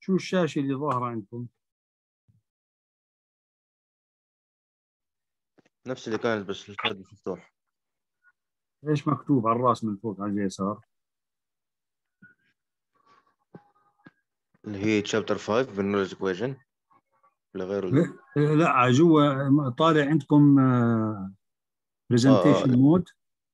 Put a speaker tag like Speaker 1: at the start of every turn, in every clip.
Speaker 1: شو الشاشة اللي ظاهرة عندكم؟
Speaker 2: نفس اللي كانت بس الفرق مفتوح.
Speaker 1: ايش مكتوب على الراس من فوق على اليسار؟
Speaker 2: اللي هي chapter 5 بالنولج equation ولا غيره اللي هو؟
Speaker 1: لا جوا طالع عندكم
Speaker 2: اه
Speaker 1: برزنتيشن مود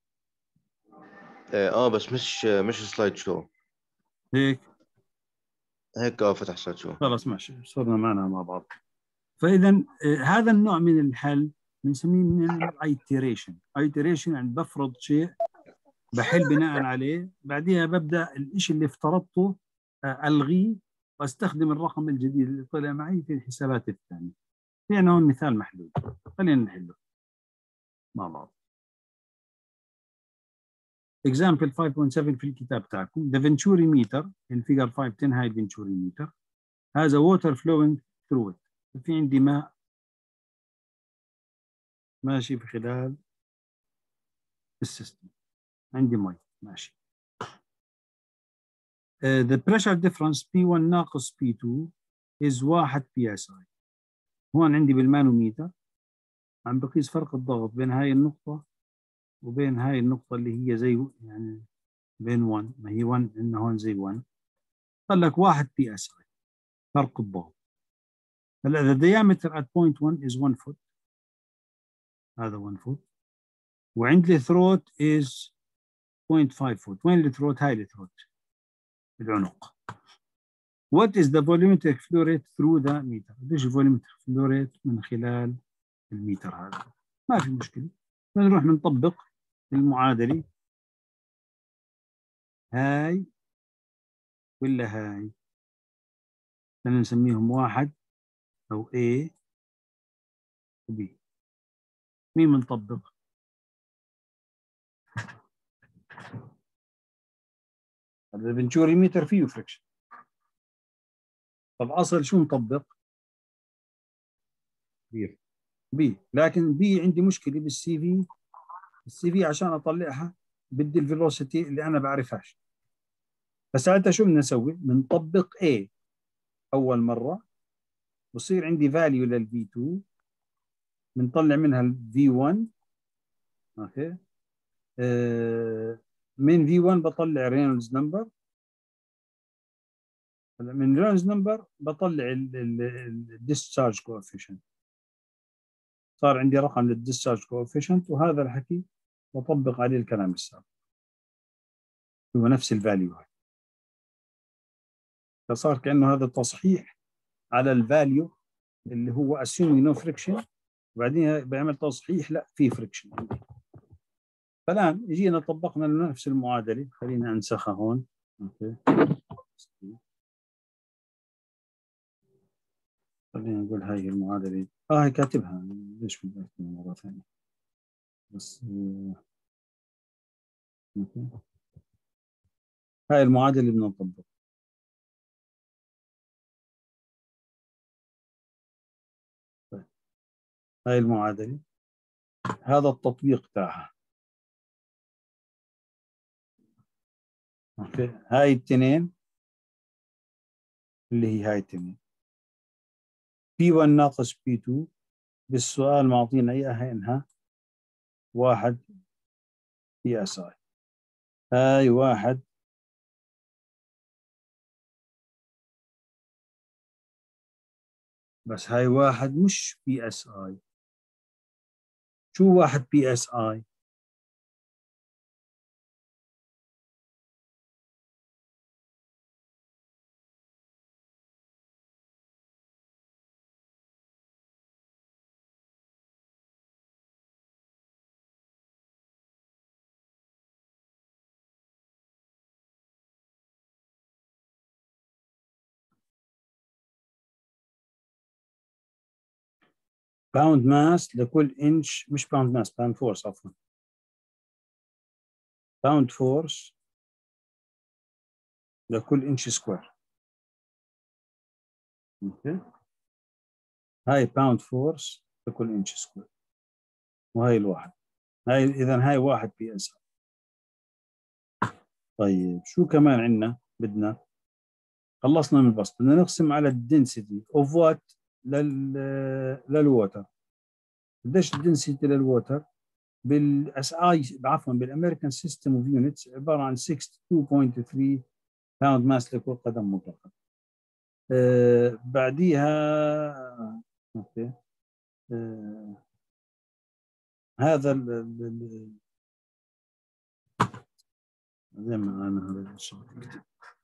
Speaker 2: بس مش سلايد شو.
Speaker 1: هيك.
Speaker 2: هيك فتح سلايد شو.
Speaker 1: خلاص ماشي، صرنا معنا مع بعض. فإذا هذا النوع من الحل بنسميه من الايتريشن. ايتريشن يعني بفرض شيء، بحل بناء عليه، بعدها ببدأ الشيء اللي افترضته ألغيه واستخدم الرقم الجديد اللي طلع معي في الحسابات الثانية. يعني هون مثال محلول، خلينا نحله مع بعض. example 5.7 في الكتاب تاعكم. the venturi meter in figure 5.10 هاي venturi meter has a water flowing through it. في عندي ماء ماشي في خلال السيستم، عندي مي ماشي. the pressure difference P1 ناقص P2 is 1 PSI. هون عندي بالمانوميتر عم بقيس فرق الضغط بين هاي النقطة وبين هاي النقطة اللي هي زي يعني بين 1، ما هي 1 إنه هون زي 1. قال لك 1 PSI فرق الضغط. هلا the diameter at point 1 is 1 foot، هذا 1 foot، وعندي الثروت is 0.5 foot. وين الثروت؟ هاي الثروت العنق. What is the volumetric flow rate through the meter؟ قديش الvolumetric flow rate من خلال الميتر هذا؟ ما في مشكلة، بنروح بنطبق المعادلة هاي ولا هاي، خلينا نسميهم واحد أو A و B. مين بنطبق؟ هذا الفنتوري ميتر فيه فريكشن. طب أصل شو نطبق؟ بي. لكن بي عندي مشكلة بالسي في. السي في عشان أطلعها بدي الفيلوسيتي اللي أنا بعرفهاش. فساعتها شو بدنا نسوي؟ بنطبق A أول مرة، بصير عندي فاليو للفي 2 بنطلع منها الفي 1. اوكي من في 1 بطلع رينولدز نمبر. من رينولدز نمبر بطلع الديسشارج كوفيشنت. صار عندي رقم للديسشارج كوفيشنت، وهذا الحكي بطبق عليه الكلام السابق، هو نفس الفاليو هاي. فصار كأنه هذا تصحيح على الفاليو اللي هو assuming no friction، وبعدين بيعمل تصحيح لا في فريكشن. فالآن جينا طبقنا نفس المعادلة، خلينا أنسخها هون. اوكي خلينا نقول هاي المعادلة هاي كاتبها، ليش بدي أكتبها مرة ثانية بس. اوكي هاي المعادلة اللي بدنا نطبقها. طيب هاي المعادلة، هذا التطبيق تاعها. اوكي هاي التنين اللي هي هاي التنين P1 ناقص P2 بالسؤال معطينا اياها انها 1 PSI. هاي 1 بس هاي 1 مش PSI. شو 1 PSI؟ باوند ماس لكل انش، مش باوند ماس، باوند فورس عفوا. باوند فورس لكل انش سكوير. اوكي هاي باوند فورس لكل انش سكوير، وهي الواحد. هاي اذا هاي 1 PSI. طيب شو كمان عندنا بدنا؟ خلصنا من البسط. بدنا نقسم على الدنسيتي اوف وات للووتر. قديش الدنسيتي للووتر بالاس اي، عفوا بالامريكان سيستم اوف يونتس، عباره عن 62.3 باوند ماس لكل قدم مطلقه. بعديها اوكي هذا زي ما انا هذا الشغل.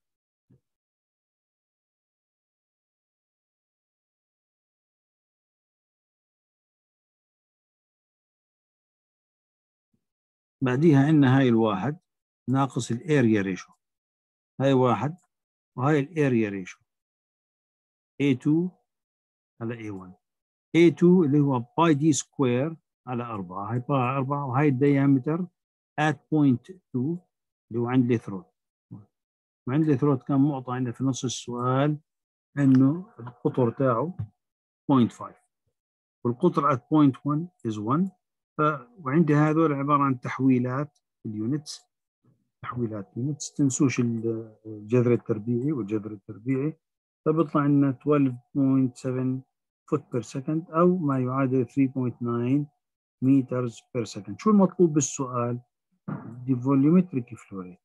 Speaker 1: بعديها عندنا هاي الواحد ناقص الاريا ريشو. هاي واحد وهاي الاريا ريشو A2 على A1. A2 اللي هو باي دي سكوير على 4. هاي باي 4، وهاي الديامتر at point 2 اللي هو عند الثروت. وعند الثروت كان معطى عندنا في نص السؤال انه القطر تاعه 0.5 والقطر at point 1 is 1. وعندي هذول عباره عن تحويلات اليونتس، تحويلات يونتس. تنسوش الجذر التربيعي والجذر التربيعي، فبيطلع لنا 12.7 فوت بير سكند او ما يعادل 3.9 مترز بير سكند. شو المطلوب بالسؤال؟ دي فوليومتريك فلو ريت.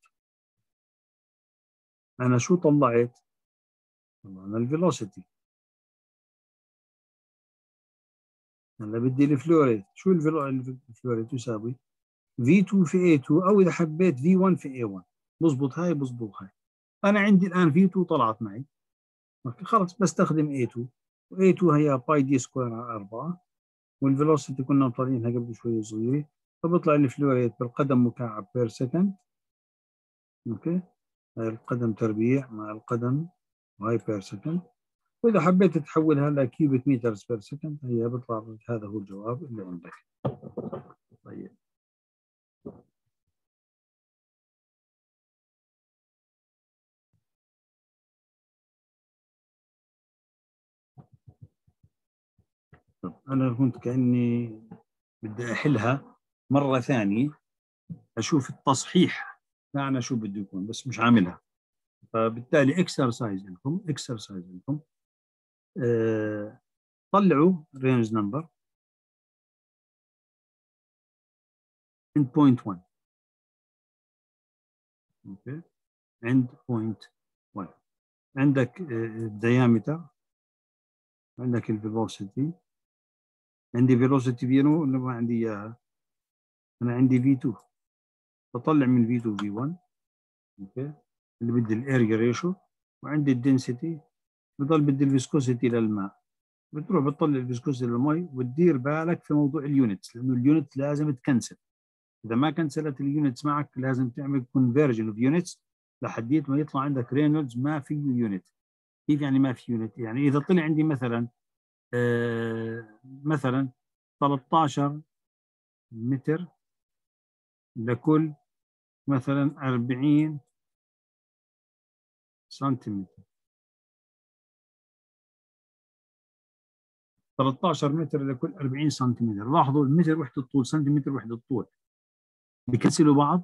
Speaker 1: انا شو طلعت؟ طلعنا الفيلوسيتي. هلا بدي الفلو ريت. شو الفلو ريت؟ يساوي V2 في A2 او اذا حبيت V1 في A1. بزبط هاي بزبط هاي. انا عندي الان V2 طلعت معي، خلص بستخدم A2، و A2 هي باي دي سكوير على 4، والفيلوسيتي كنا مطلعينها قبل شوي صغيره، فبيطلع الفلو ريت بالقدم مكعب بير سكند. اوكي، هاي القدم تربيع مع القدم وهي بير سكند. واذا حبيت تحولها لكيوبيك مترز بير سكند هي بيطلع هذا هو الجواب اللي عندك. طيب انا كنت كاني بدي احلها مره ثانيه اشوف التصحيح تاعنا شو بده يكون، بس مش عاملها. فبالتالي اكسرسايز لكم طلعوا رينج نمبر عند بوينت 1. اوكي، عند بوينت 1 عندك الديامتر، عندك الفيلوسيتي. عندي فيلوسيتي فينو اللي ما عندي اياها، انا عندي V2، بطلع من V2 V1. اوكي، اللي بدي الاريا ريشو، وعندي الدنسيتي، بضل بدي الفيسكوسيتي للماء. بتروح بتطلع الفيسكوسيتي للمي، وتدير بالك في موضوع اليونتس، لانه اليونت لازم تكنسل. اذا ما كنسلت اليونتس معك لازم تعمل كونفرجن اوف يونتس لحديت ما يطلع عندك رينولدز ما فيه يونت. كيف يعني ما في يونت؟ يعني اذا طلع عندي مثلا مثلا 13 متر لكل مثلا 40 سنتيمتر، 13 متر لكل 40 سنتيمتر. لاحظوا المتر وحده الطول، سنتيمتر وحده الطول، بيكنسلوا بعض؟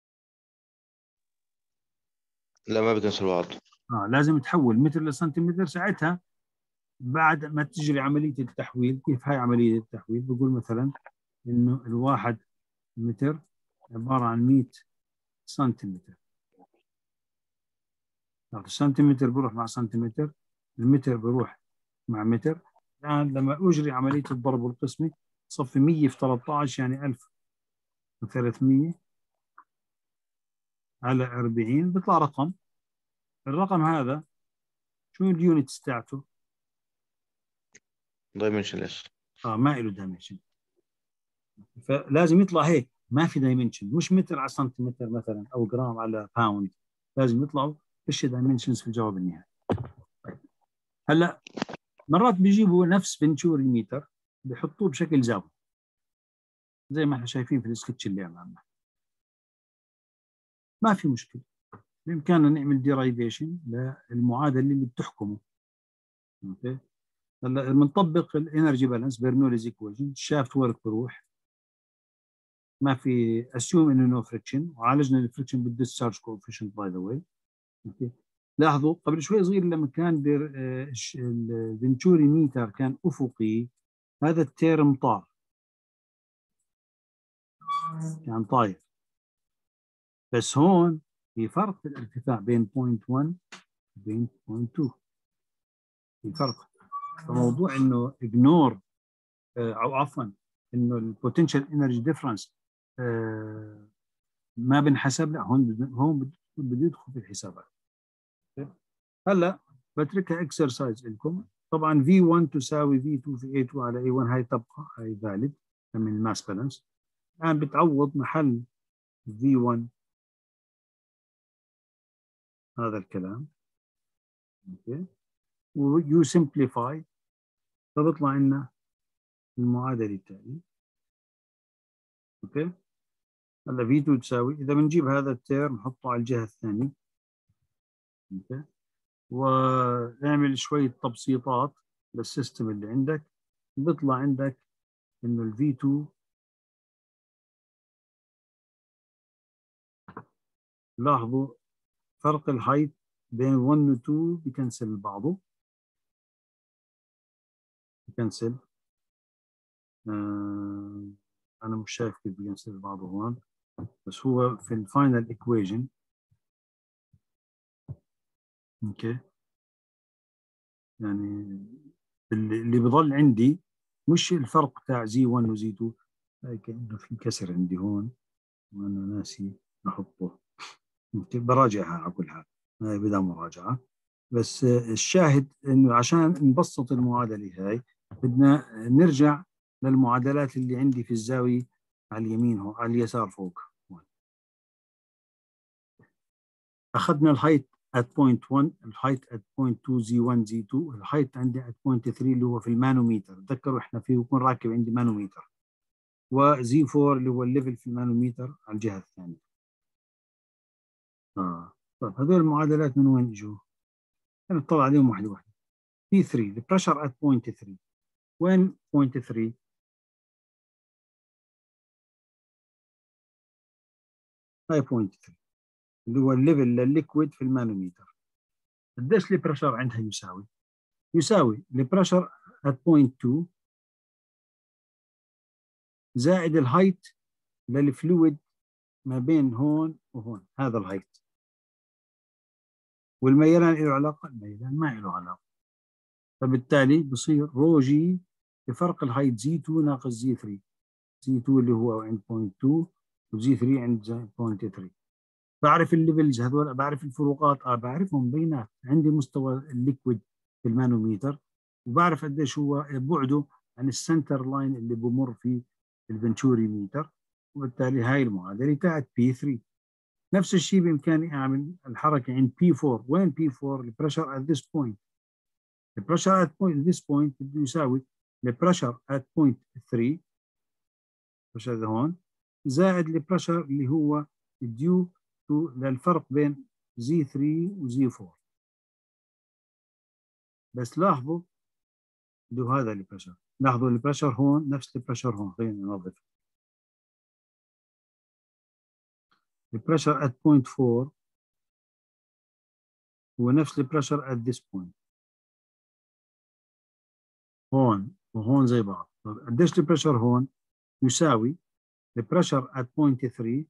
Speaker 2: لا ما بيكنسل بعض.
Speaker 1: لازم تحول متر لسنتيمتر. ساعتها بعد ما تجري عمليه التحويل، كيف هاي عمليه التحويل؟ بقول مثلا انه الواحد متر عباره عن 100 سنتيمتر. السنتيمتر بروح مع سنتيمتر، المتر بروح مع متر. الان لما اجري عمليه الضرب والقسمه صفي 100 في 13 يعني 1300 على 40 بيطلع رقم. الرقم هذا شو اليونتس تاعته؟
Speaker 2: دايمنشنلس.
Speaker 1: ما له دايمنشن، فلازم يطلع هيك، ما في دايمنشن، مش متر على سنتيمتر مثلا او جرام على باوند. لازم يطلعوا فيش دايمنشنز في الجواب النهائي. هلا مرات بيجيبوا نفس فنتوري ميتر بيحطوه بشكل زاوية زي ما احنا شايفين في السكتش اللي امامنا. ما في مشكله، بامكاننا نعمل ديرايفيشن للمعادله اللي بتحكمه. اوكي، هلا بنطبق الانرجي بالانس برنوليز ايكويشن. الشافت ورك بروح، ما في اسيوم انه نو فريكشن، وعالجنا الفريكشن بالديسشارج كوفيشنت باي ذا واي. اوكي، لاحظوا قبل شوي صغير لما كان الفنتوري ميتر كان أفقي، هذا التيرم طار، كان طاير. بس هون في فرق في الارتفاع بين بوينت 1 وبين بوينت 2، في فرق. فموضوع انه اجنور او عفوا انه البوتنشال انرجي ديفرنس ما بنحسب، لا هون بده يدخل في الحسابات. هلا بتركها اكسرسايز لكم. طبعا V1 تساوي V2 في A2 على A1، هاي تبقى، هاي فاليد من الماس بالانس. الان بتعوض محل V1 هذا الكلام، اوكي، ويو سمبليفاي، فبيطلع لنا المعادله التاليه. اوكي، هلا V2 تساوي، اذا بنجيب هذا التيرم نحطه على الجهه الثانيه، اوكي، ونعمل شويه تبسيطات للسيستم اللي عندك، بيطلع عندك انه ال V2 لاحظوا فرق الهايت بين 1 و 2 بيكنسل بعضه، بيكنسل. انا مش شايف كيف بيكنسل بعضه هون، بس هو في الفاينل ايكويشن. اوكي، يعني اللي بضل عندي مش الفرق بتاع زي 1 وزي 2، هاي كأنه في كسر عندي هون وانا ناسي احطه. براجعها على كل حال، هاي بدها مراجعة. بس الشاهد انه عشان نبسط المعادلة هاي بدنا نرجع للمعادلات اللي عندي في الزاوية على اليمين هون، على اليسار فوق هون. اخذنا الهايت at point 1، الهايت at point 2 Z1 Z2، الهايت عندي at point 3 اللي هو في المانوميتر، تذكروا احنا فيه بكون راكب عندي مانوميتر، وزي 4 اللي هو الليفل في المانوميتر على الجهة الثانية. طيب هذول المعادلات من وين اجوا؟ نطلع عليهم واحدة واحدة. P3 البريشر at point 3، وين point 3؟ هاي point 3 اللي هو الليفل للليكويد في المانوميتر. قديش البريشر عندها يساوي؟ يساوي البريشر at point 2 زائد الهايت للفلويد ما بين هون وهون، هذا الهايت. والميلان له علاقة؟ الميلان ما له علاقة. فبالتالي بصير رو جي بفرق الهايت زي 2 ناقص زي 3، زي 2 اللي هو عند بوينت 2 وزي 3 عند بوينت 3. بعرف الليفلز هذول، بعرف الفروقات، بعرفهم بينات، عندي مستوى الليكويد في المانوميتر، وبعرف قديش هو بعده عن السنتر لاين اللي بمر فيه الفنتوري ميتر، وبالتالي هاي المعادله تاعت P3. نفس الشيء بامكاني اعمل الحركه عند P4. وين P4؟ البريشر at this point. البريشر at this point بده يساوي البريشر at point 3، البريشر هون، زائد البريشر اللي هو الديو للفرق بين زي 3 وزي 4. بس لاحظوا هذا البريشر، لاحظوا البريشر هون نفس البريشر هون. خلينا ننظف البريشر at point 4 هو نفس البريشر at this point، هون وهون زي بعض. قديش البريشر هون؟ يساوي البريشر at point 3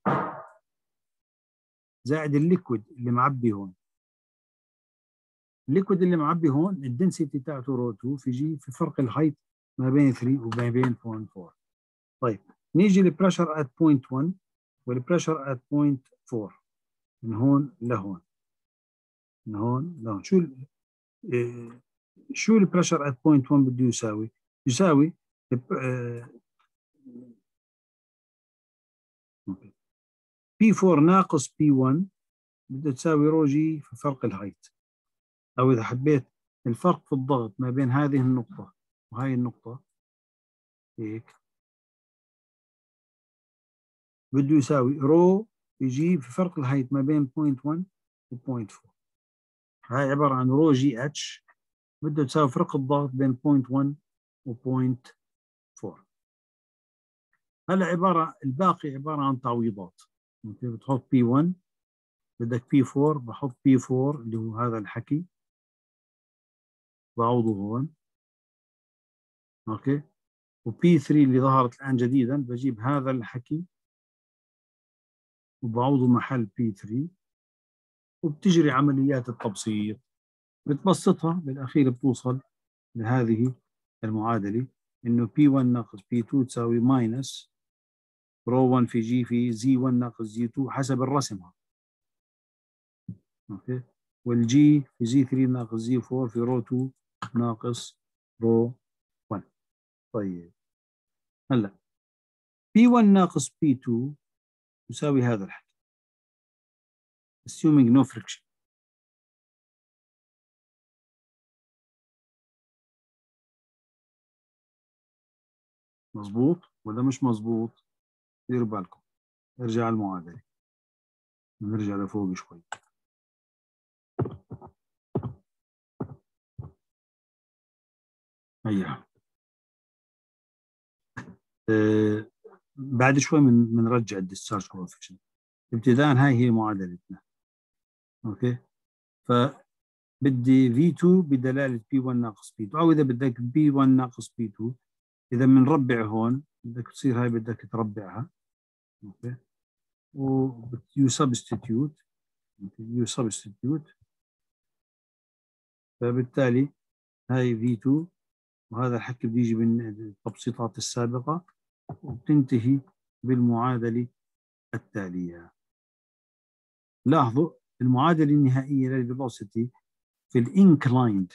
Speaker 1: زائد الليكويد اللي معبي هون. الليكويد اللي معبي هون الدنسيتي تاعته رو 2 في فرق الهايت ما بين 3 وما بين 4. طيب نيجي للبريشر at point 1 والبريشر at point 4، من هون لهون، من هون لهون. شو البريشر at point 1 بده يساوي؟ يساوي P4 ناقص P1 بده تساوي رو جي في فرق الهايت، او اذا حبيت الفرق في الضغط ما بين هذه النقطة وهي النقطة هيك، بده يساوي رو يجي في فرق الهايت ما بين بوينت 1 وبوينت 4. هاي عبارة عن رو جي اتش بده تساوي فرق الضغط بين بوينت 1 وبوينت 4. هلا الباقي عبارة عن تعويضات. ممكن بتحط P1 بدك P4 بحط P4 اللي هو هذا الحكي بعوضه هون. اوكي. وP3 اللي ظهرت الآن جديدا بجيب هذا الحكي وبعوضه محل P3 وبتجري عمليات التبسيط، بتبسطها بالأخير بتوصل لهذه المعادلة إنه P1 ناقص P2 تساوي ماينس رو 1 في جي في زي 1 ناقص زي 2 حسب الرسم. اوكي. والجي في زي 3 ناقص زي 4 في رو 2 ناقص رو 1. طيب هلا P1 ناقص P2 يساوي هذا الحكي assuming no friction. مظبوط ولا مش مظبوط؟ ديروا بالكم. ارجع المعادلة، نرجع لفوق شوي. هيا بعد شوي بنرجع الديسشارج كوفيشنت. ابتداء هاي هي معادلتنا. اوكي. فبدي V2 بدلالة P1 ناقص P2، او اذا بدك P1 ناقص P2. اذا بنربع هون بدك تصير هاي بدك تربعها. اوكي. يو سبستيتيوت فبالتالي هاي V2 وهذا الحكي بده يجي من التبسيطات السابقة وبتنتهي بالمعادلة التالية. لاحظوا المعادلة النهائية للفيلوسيتي في الانكلايند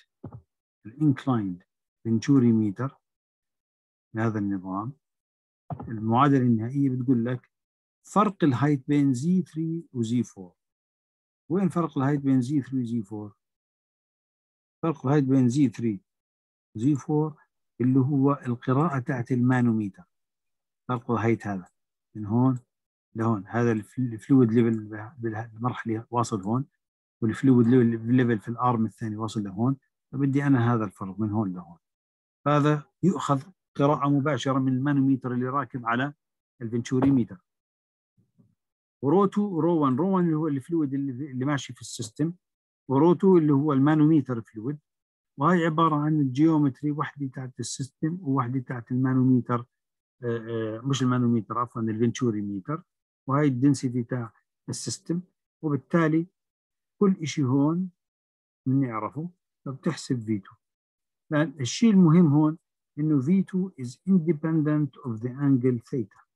Speaker 1: فنتوري ميتر لهذا النظام. المعادلة النهائية بتقول لك فرق الهايت بين زي 3 وزي 4. وين فرق الهايت بين زي 3 وزي 4؟ فرق الهايت بين زي 3 وزي 4 اللي هو القراءة تاعت المانوميتر. فرق الهايت هذا من هون لهون، هذا الفلويد ليفل بالمرحلة واصل هون، والفلويد ليفل في الارم الثاني واصل لهون. فبدي انا هذا الفرق من هون لهون. هذا يؤخذ قراءة مباشرة من المانوميتر اللي راكب على الفنتوري ميتر. ورو 2 ورو 1. رو 1 اللي هو الفلويد اللي ماشي في السيستم، ورو 2 اللي هو المانوميتر فلويد. وهي عبارة عن الجيومتري، وحدة تاعت السيستم ووحدة تاعت المانوميتر. مش المانوميتر عفوا، الفنتوري ميتر. وهي الدنسيتي تاع السيستم. وبالتالي كل شيء هون بنعرفه فبتحسب V2. لأن الشيء المهم هون إنه V2 is independent of the angle theta.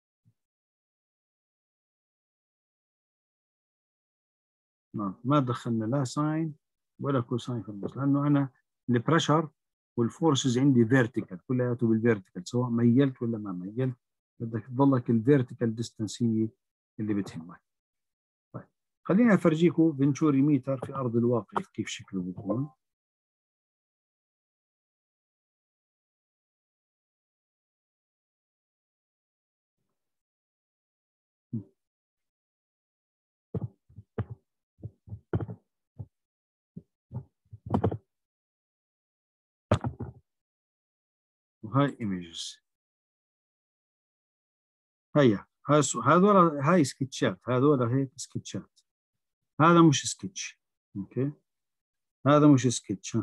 Speaker 1: ما دخلنا لا ساين ولا كوساين في النص، لأنه أنا البريشر والفورسز عندي فيرتيكال، كلياته بالفيرتيكال سواء ميلت ولا ما ميلت. بدك تضلك الفيرتيكال ديستانس هي اللي بتهمك. طيب خليني أفرجيكم فنتوري ميتر في أرض الواقع كيف شكله بيكون. وهاي ايمجز. هذول هاي سكتشات، هذول هيك سكتشات. هذا مش سكتش. اوكي. هذا مش سكتش.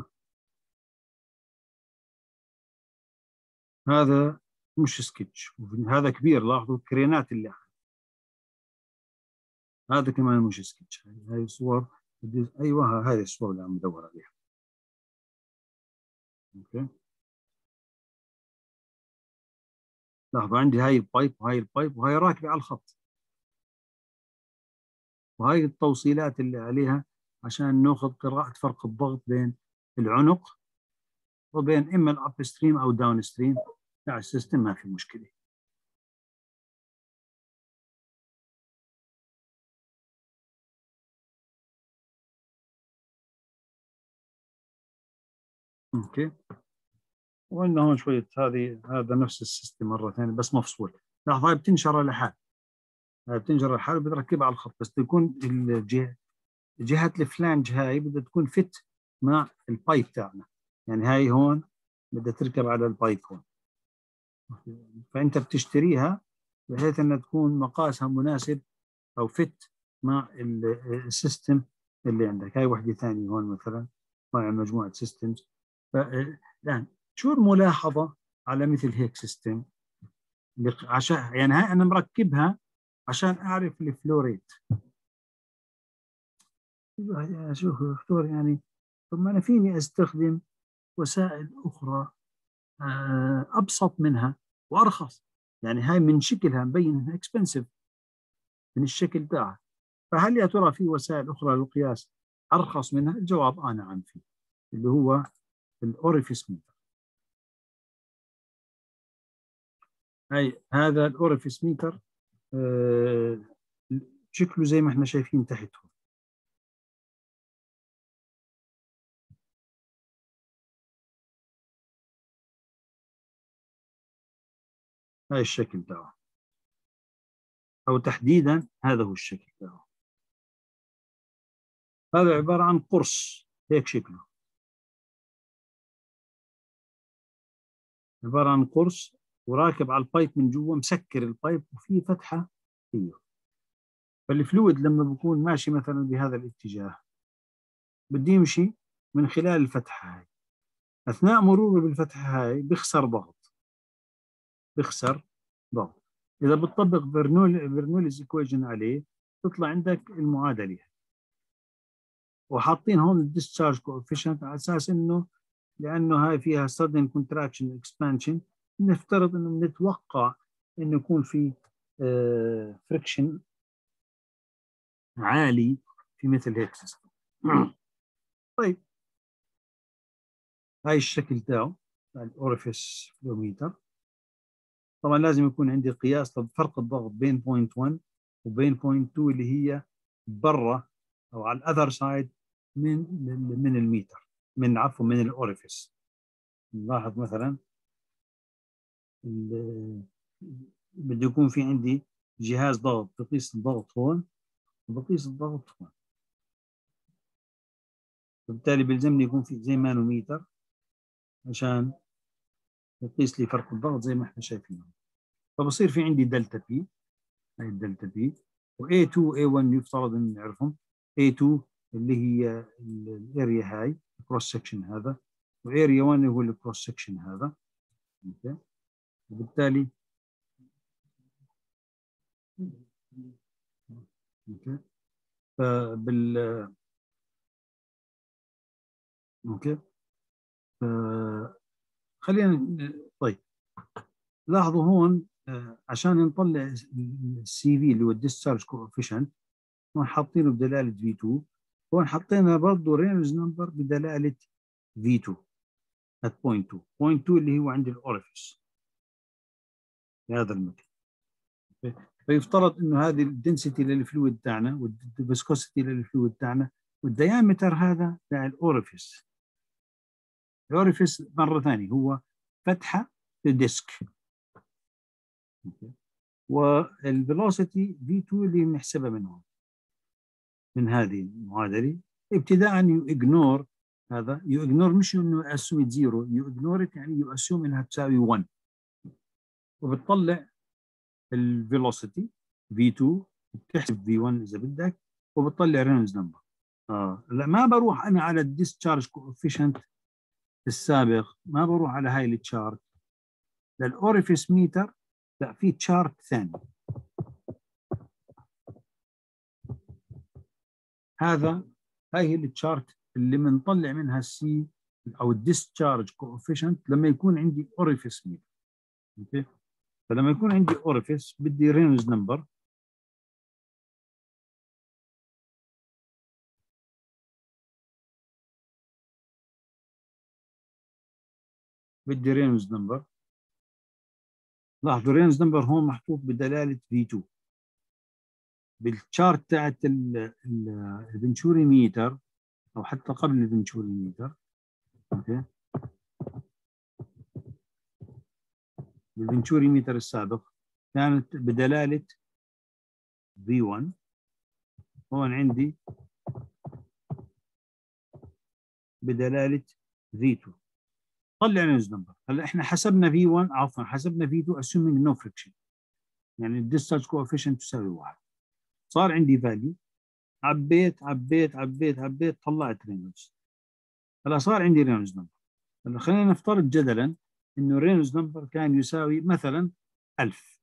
Speaker 1: هذا مش سكتش. هذا كبير، لاحظوا الكرينات اللي هذا كمان مش سكتش. هاي صور. ايوه هذه الصور اللي عم بدور عليها. اوكي. لاحظوا عندي هاي البايب وهاي البايب وهاي راكبه على الخط، وهاي التوصيلات اللي عليها عشان ناخذ قراءة فرق الضغط بين العنق وبين اما الاب ستريم او داون ستريم تاع السيستم. ما في مشكله. اوكي. وعندنا هون شويه هذا نفس السيستم مره ثانيه بس مفصول. لاحظ هاي بتنشر لحال، هاي بتنشر لحال وبتركبها على الخط، بس تكون جهه الفلانج هاي بدها تكون فت مع البايب تاعنا. يعني هاي هون بدها تركب على البايب هون. فانت بتشتريها بحيث انها تكون مقاسها مناسب او فت مع السيستم اللي عندك. هاي وحده ثانيه هون مثلا مع مجموعه سيستمز. الان شو الملاحظه على مثل هيك سيستم؟ عشان يعني هاي انا مركبها عشان اعرف الفلو ريت. شوف دكتور، يعني طب ما انا فيني استخدم وسائل اخرى ابسط منها وارخص. يعني هاي من شكلها مبين انها اكسبنسيف من الشكل تاعها. فهل يا ترى في وسائل اخرى للقياس ارخص منها؟ الجواب نعم فيه، اللي هو الاوريفيس ميتر. هذا الاوريفيس ميتر شكله زي ما احنا شايفين تحت هون. هاي الشكل تاعه، او تحديدا هذا هو الشكل تاعه. هذا عباره عن قرص هيك شكله، عباره عن قرص وراكب على البايب من جوا، مسكر البايب وفي فتحه فيه. فالفلويد لما بيكون ماشي مثلا بهذا الاتجاه بده يمشي من خلال الفتحه هاي. اثناء مروره بالفتحه هاي بيخسر ضغط، بيخسر ضغط. اذا بتطبق برنوليز ايكويشن عليه تطلع عندك المعادله. وحاطين هون الديسشارج كوفيشنت على اساس انه لانه هاي فيها sudden contraction expansion، نفترض انه نتوقع انه يكون في فريكشن عالي في مثل هيك سيستم. طيب هاي الشكل تاعه الاوريفيس فلوميتر. طبعا لازم يكون عندي قياس فرق الضغط بين 0.1 وبين 0.2 اللي هي برا او على الاذر سايد من الميتر، من الاوريفيس. نلاحظ مثلا بده يكون في عندي جهاز ضغط بقيس الضغط هون وبقيس الضغط هون، وبالتالي بيلزمني يكون في زي مانوميتر عشان يقيس لي فرق الضغط زي ما احنا شايفين. فبصير في عندي دلتا بي، هاي الدلتا بي، و A2 A1 يفترض ان نعرفهم. A2 اللي هي الاريا هاي الكروس سكشن هذا، واريا 1 هو الكروس سكشن هذا. اوكي، وبالتالي اوكي فبال اوكي خلينا طيب لاحظوا هون عشان نطلع السي في اللي هو الديسشارج كوفيشنت هون حاطينه بدلاله في 2. هون حطينا برضه رينولدز نمبر بدلاله في 2 at 0.2 اللي هو عند الاوريفيس في هذا المكان. فيفترض انه هذه الدنسيتي للفلويد تاعنا والفيسكوسيتي للفلويد تاعنا والديامتر هذا تاع الاوريفيس. الاوريفيس مره ثانيه هو فتحه في الديسك. والفيلوسيتي V2 اللي بنحسبها من هذه المعادله ابتداء يو اجنور هذا، يو اجنور مش انه اسوم زيرو، يو اجنور يعني يو اسوم انها تساوي 1، وبتطلع الفيلوسيتي V2 بتحسب V1 اذا بدك، وبتطلع رينولدز نمبر. لا ما بروح انا على الديسشارج كوفيشنت السابق، ما بروح على هاي التشارت للاوريفيس ميتر، لا في تشارت ثاني. هاي هي التشارت اللي بنطلع منها السي او الديسشارج كوفيشنت لما يكون عندي اوريفيس ميتر. اوكي، فلما يكون عندي اوريفيس بدي رينولدز نمبر. بدي رينولدز نمبر. لاحظوا رينولدز نمبر هون محطوط بدلاله V2 بالتشارت تاعت الفنتوري ميتر او حتى قبل الفنتوري ميتر. اوكي، الفنتوري ميتر السابق كانت بدلاله V1. هون عندي بدلاله V2. طلع رينولدز نمبر. هلا احنا حسبنا V1 عفوا حسبنا V2 assuming no friction، يعني الديسشارج كوفيشنت تساوي 1. صار عندي فاليو عبيت عبيت عبيت عبيت، طلعت رينولدز. هلا صار عندي رينولدز نمبر. هلا خلينا نفترض جدلا انه رينولدز نمبر كان يساوي مثلا 1000.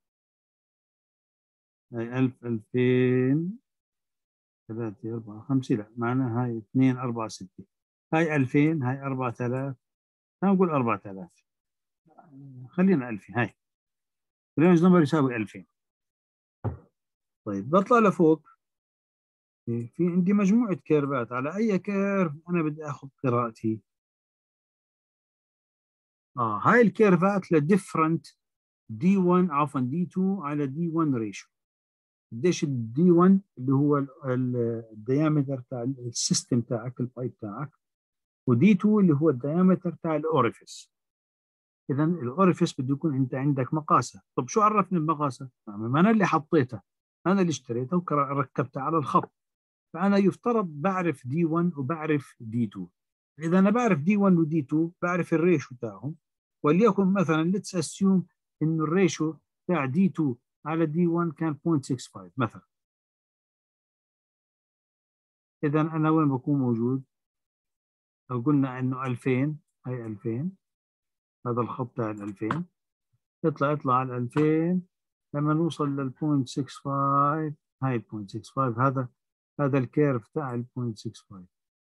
Speaker 1: هاي 1000 2000 3 4 5 لا معناها هاي 2 4 6. هاي 2000 هاي 4000. خلينا نقول 4000. خلينا 2000. هاي رينولدز نمبر يساوي 2000. طيب بطلع لفوق، في عندي مجموعة كيرفات. على أي كيرف أنا بدي آخذ قراءتي؟ هاي الكيرفات لديفرنت دي 1 عفوا دي 2 على دي 1 ريشيو. قديش الدي 1 اللي هو الديامتر تاع السيستم تاعك البايب تاعك، ودي 2 اللي هو الديامتر تاع الاوريفيس. اذا الاوريفيس بده يكون انت عندك مقاسه. طب شو عرفني المقاسه؟ ما انا اللي حطيتها، انا اللي اشتريتها وركبتها على الخط. فانا يفترض بعرف دي 1 وبعرف دي 2. اذا انا بعرف دي 1 ودي 2 بعرف الريشو تاعهم. وليكن مثلا ليتس اسيوم انه الريشو تاع دي 2 على دي 1 كان 0.65 مثلا. اذا انا وين بكون موجود؟ لو قلنا انه 2000، هي 2000، هذا الخط تاع ال 2000 يطلع على 2000 لما نوصل لل 0.65. هاي 0.65 هذا الكيرف تاع ال 0.65.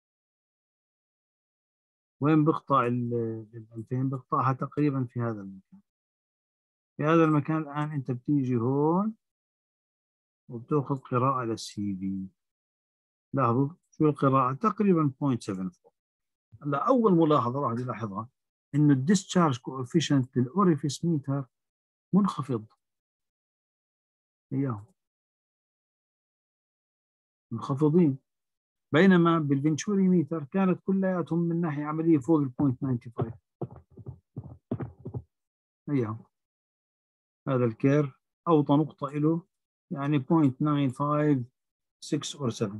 Speaker 1: وين بقطع ال 2000؟ بقطعها تقريبا في هذا المكان. في هذا المكان الآن أنت بتيجي هون وبتاخذ قراءة للسي في. لاحظوا شو القراءة؟ تقريبا 0.74. هلا أول ملاحظة راح يلاحظها إنه الديسشارج كوفيشنت للأوريفيس ميتر منخفض. إياهم منخفضين، بينما بالفنتشوري ميتر كانت كلياتهم من ناحية عملية فوق ال 0.95. إياهم هذا الكيرف أوطى نقطة له يعني 0.956 or 7.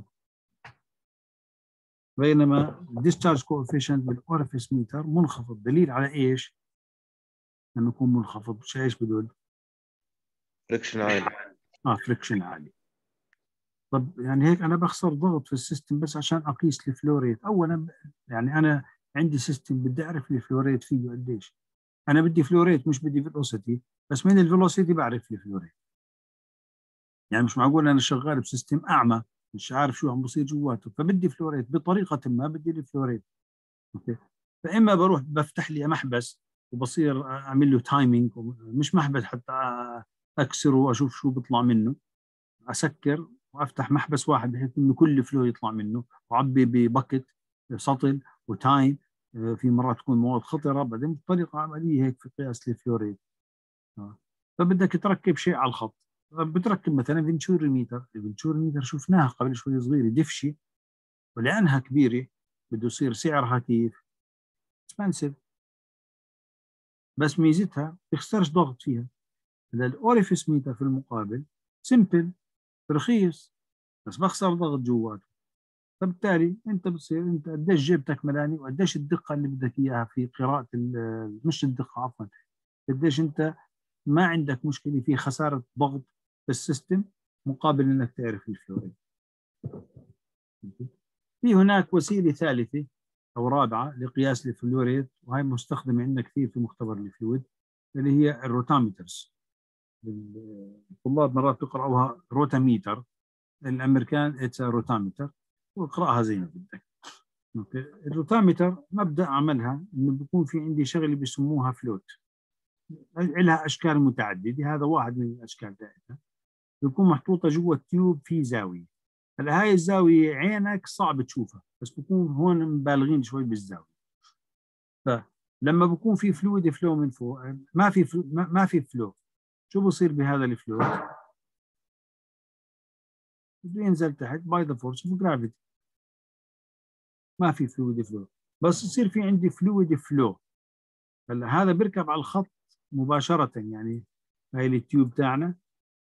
Speaker 1: بينما الديسشارج كوفيشنت بالاوريفيس ميتر منخفض. دليل على ايش؟ انه يكون منخفض. مش ايش بدل؟
Speaker 2: فريكشن عالي.
Speaker 1: فريكشن عالي. طب يعني هيك انا بخسر ضغط في السيستم بس عشان اقيس الفلو ريت. اولا يعني انا عندي سيستم بدي اعرف الفلو ريت فيه قديش. انا بدي فلو ريت مش بدي فيلوسيتي، بس من الفيلوسيتي بعرف الفلو ريت. يعني مش معقول انا شغال بسيستم اعمى مش عارف شو عم بصير جواته، فبدي فلو ريت بطريقه ما بدي لي فلو ريت. اوكي، فاما بروح بفتح لي محبس وبصير اعمل له تايمينج، مش محبس حتى اكسره واشوف شو بيطلع منه. اسكر وافتح محبس واحد بحيث انه كل فلو يطلع منه، وعبي ببكت سطل وتايم. في مرات تكون مواد خطره، بعدين بطريقه عمليه هيك في قياس الفلوريد. فبدك تركب شيء على الخط. بتركب مثلا فينتشوري ميتر. الفينتشوري ميتر شفناها قبل شوي صغيره دفشه، ولانها كبيره بده يصير سعرها كيف؟ اكسبنسيف. بس ميزتها بيخسرش ضغط فيها. الاوريفيس ميتر في المقابل سمبل، رخيص، بس بخسر ضغط جواته. فبالتالي انت بتصير انت قديش جيبتك ملاني وقديش الدقه اللي بدك اياها في قراءه مش الدقه عفوا، قديش انت ما عندك مشكله في خساره ضغط في السيستم مقابل انك تعرف الفلوريد. في هناك وسيله ثالثه او رابعه لقياس الفلوريد، وهي مستخدمه عندنا كثير في مختبر الفلويد، اللي هي الروتاميترز. الطلاب مرات بيقرأوها روتاميتر، الامريكان اتس روتاميتر، واقرأها زي ما بدك. اوكي، الروتاميتر مبدأ عملها انه بيكون في عندي شغله بيسموها فلوت، لها اشكال متعدده، هذا واحد من الاشكال تاعتها. بيكون محطوطه جوا التيوب في زاويه. هلا هاي الزاويه عينك صعب تشوفها، بس بكون هون مبالغين شوي بالزاويه. فلما بكون في فلويد فلو من فوق، ما في فلو، شو بصير بهذا الفلو؟ بده ينزل تحت باي ذا فورس اوف جرافيتي. ما في فلويد فلو، بس يصير في عندي فلويد فلو. هلا هذا بيركب على الخط مباشرة. يعني هاي التيوب تاعنا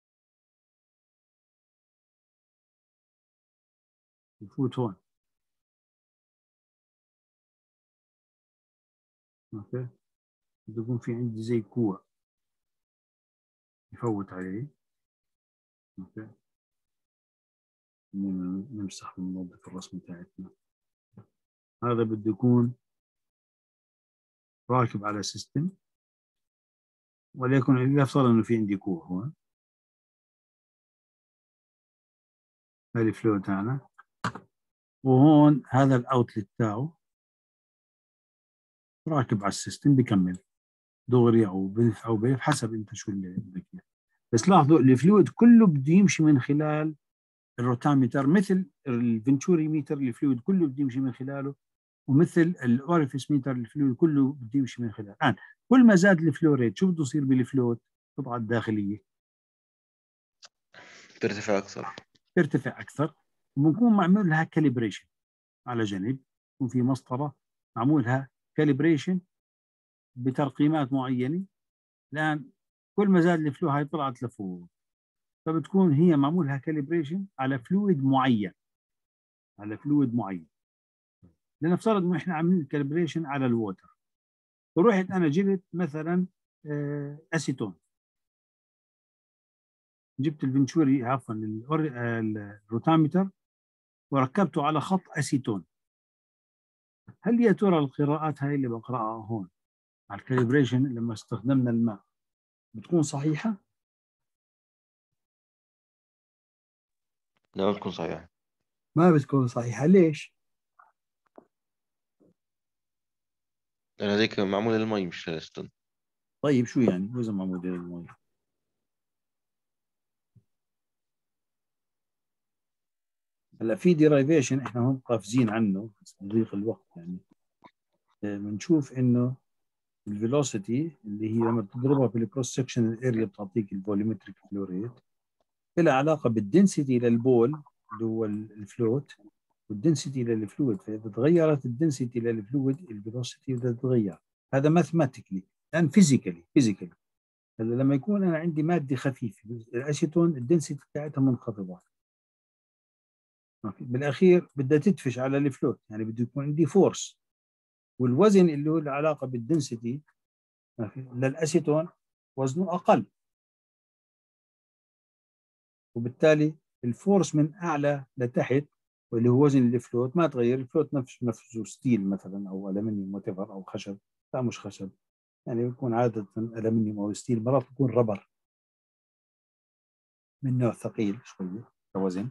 Speaker 1: بفوت هون. اوكي، بده يكون في عندي زي كوع يفوت عليه. اوكي، نمسح وننظف الرسم بتاعتنا. هذا بده يكون راكب على سيستم، وليكن لنفترض انه في عندي كور هون، هاي الفلو تاعنا، وهون هذا الاوتلت تاعه راكب على السيستم بكمل دغري او بلف او بلف حسب انت شو اللي بدك اياه. بس لاحظوا الفلويد كله بده يمشي من خلال الروتاميتر، مثل الفنتوري ميتر الفلويد كله بده يمشي من خلاله، ومثل الاوريفيس ميتر الفلويد كله بده يمشي من خلاله. الان كل ما زاد الفلو ريت شو بده يصير بالفلوت؟ القطعه الداخليه
Speaker 2: ترتفع أكثر.
Speaker 1: ترتفع اكثر، وبنكون معمول لها كاليبريشن على جنب، يكون في مسطره معمول لها كاليبريشن بترقيمات معينه. الان كل ما زاد الفلو هاي طلعت لفوق، فبتكون هي معمول لها كاليبريشن على فلويد معين، على فلويد معين. لنفترض انه احنا عاملين كاليبريشن على الووتر، ورحت انا جبت مثلا اسيتون، جبت الفنتوري عفوا الروتاميتر وركبته على خط اسيتون. هل يا ترى القراءات هاي اللي بقراها هون على الكاليبريشن لما استخدمنا الماء بتكون صحيحه؟
Speaker 2: لا، بتكون صحيحة.
Speaker 1: ما بتكون صحيحه. ليش؟
Speaker 2: لأن هذيك معمولة للمي مش للستون.
Speaker 1: طيب شو يعني وزن معمول للمي؟ هلا في ديرايفيشن احنا هم قافزين عنه بس بضيق الوقت يعني. بنشوف انه الفيلوسيتي اللي هي لما تضربها في الكروس سكشن الاريا بتعطيك الفوليومتريك فلو ريت، لها علاقه بالدنسيتي للبول اللي هو الفلوت، والدنسيتي للفلويد. فاذا تغيرت الدنسيتي للفلويد الفيلوسيتي بدها تتغير. هذا ماثماتيكلي الان فيزيكالي. هذا لما يكون انا عندي ماده خفيفه الاسيتون الدنسيتي بتاعتها منخفضه، بالاخير بدها تدفش على الفلوت، يعني بده يكون عندي فورس، والوزن اللي هو له علاقه بالدنسيتي للاسيتون وزنه اقل، وبالتالي الفورس من اعلى لتحت واللي هو وزن الفلوت ما تغير. الفلوت نفسه ستيل مثلا او المنيوم وتفر او خشب، لا مش خشب يعني، بيكون عاده المنيوم او ستيل، مرات بيكون ربر من نوع ثقيل شويه كوزن.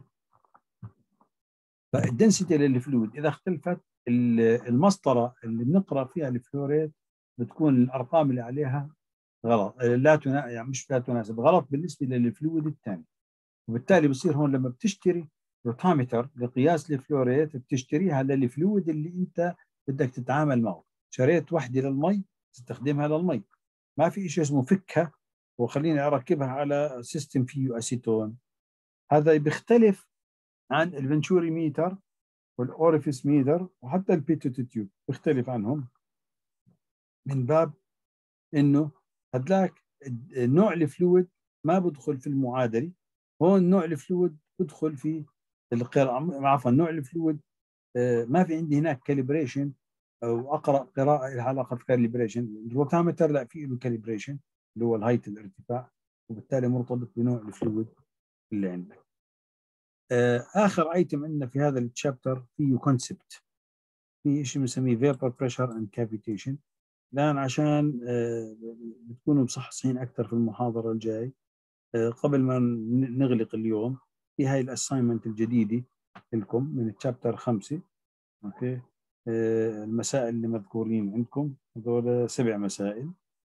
Speaker 1: فالدنسيتي للفلويد اذا اختلفت المسطره اللي بنقرا فيها الفلوريت بتكون الارقام اللي عليها غلط، لا يعني مش لا تناسب، غلط بالنسبه للفلويد الثاني. وبالتالي بصير هون لما بتشتري روتامتر لقياس الفلوريت بتشتريها للفلويد اللي انت بدك تتعامل معه. شريت وحده للمي تستخدمها للمي، ما في شيء اسمه فكها وخليني اركبها على سيستم فيه اسيتون. هذا بيختلف عن الفنتوري ميتر والاوريفيس ميتر وحتى البيتوت تيوب، بيختلف عنهم من باب انه هدلاك نوع الفلويد ما بدخل في المعادله، هون نوع الفلويد بدخل في القراءه، عفوا نوع الفلويد ما في عندي هناك كاليبريشن او اقرا قراءه لها علاقه في كاليبريشن. الروتامتر لا في له كاليبريشن اللي هو الهايت الارتفاع، وبالتالي مرتبط بنوع الفلويد اللي عندك. اخر ايتم عندنا في هذا التشابتر فيه كونسبت، في شيء بنسميه فيبر بريشر اند كافيتيشن. الان عشان بتكونوا مصحصحين اكثر في المحاضره الجاي، قبل ما نغلق اليوم في هاي الاساينمنت الجديده لكم من الشابتر 5. اوكي، المسائل اللي مذكورين عندكم هذول 7 مسائل،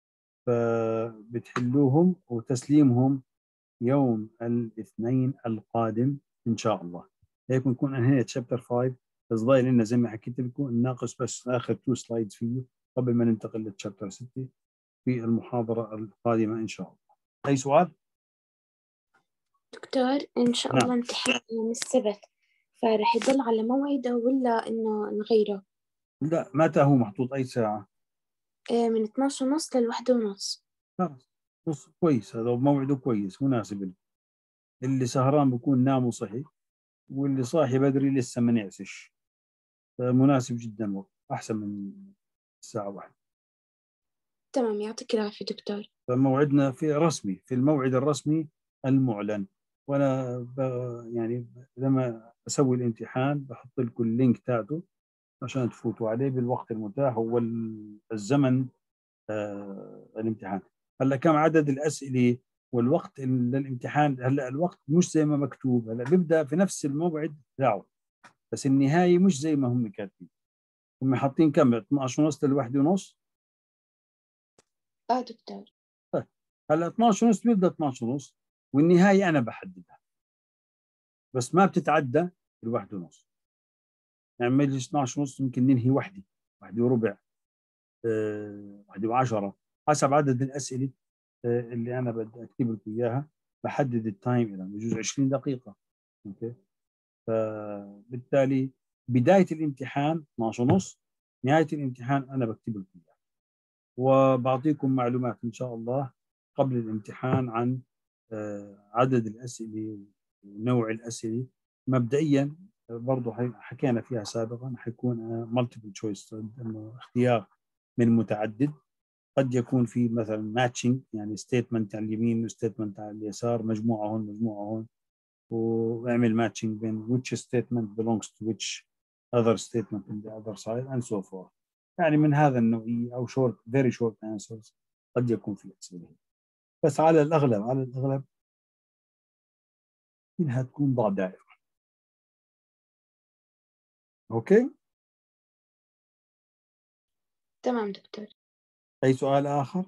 Speaker 1: فبتحلوهم وتسليمهم يوم الاثنين القادم ان شاء الله. هيك بنكون انهينا شابتر 5. بس ضايل لنا زي ما حكيت لكم نناقش بس اخر 2 سلايدز فيه قبل ما ننتقل للشابتر 6 في المحاضره القادمه ان شاء الله. اي سؤال؟
Speaker 3: دكتور إن شاء الله امتحان يوم السبت، فرح يضل على موعده ولا إنه نغيره؟
Speaker 1: لا متى هو محطوط اي ساعه؟
Speaker 3: من 12:30 ل1:30.
Speaker 1: خلاص كويس، هذا موعده كويس مناسب له. اللي سهران بكون نام وصحي، واللي صاحي بدري لسه ما نعسش، مناسب جدا وقت احسن من الساعه 1.
Speaker 3: تمام، يعطيك العافية دكتور.
Speaker 1: فموعدنا في رسمي في الموعد الرسمي المعلن، وانا يعني لما اسوي الامتحان بحط لكم اللينك تاعته عشان تفوتوا عليه بالوقت المتاح والزمن الامتحان. هلا كم عدد الاسئله والوقت للامتحان؟ هلا الوقت مش زي ما مكتوب، هلا بيبدا في نفس الموعد تاعه بس النهايه مش زي ما هم كاتبين. هم حاطين كم 12 ونص للواحد ونص.
Speaker 3: دكتور.
Speaker 1: طيب هلا 12 ونص بيبدا 12 ونص والنهايه انا بحددها بس ما بتتعدى الواحد ونص. يعني مجلس 12 ونص ممكن ننهي وحده وربع، واحدة وعشرة، حسب عدد الأسئلة اللي أنا بدي أكتب لكم إياها. بحدد التايم إلى بجوز 20 دقيقة. أوكي، فبالتالي بداية الامتحان 12 ونص، نهاية الامتحان أنا بكتب لكم إياها، وبعطيكم معلومات إن شاء الله قبل الامتحان عن عدد الأسئلة ونوع الأسئلة. مبدئيا برضو حكينا فيها سابقا حيكون مالتيبل تشويس، انه اختيار من متعدد. قد يكون في مثلا ماتشنج، يعني ستيتمنت على اليمين وستيتمنت على اليسار، مجموعه هون مجموعه هون، واعمل ماتشنج بين which statement belongs to which other statement in the other side and so forth. يعني من هذا النوعية أو short very short answers قد يكون في أسئلة، بس على الأغلب إنها تكون ضع دائرة. أوكي،
Speaker 3: تمام دكتور.
Speaker 1: أي سؤال آخر؟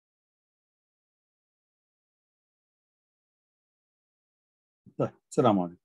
Speaker 1: طيب، السلام عليكم.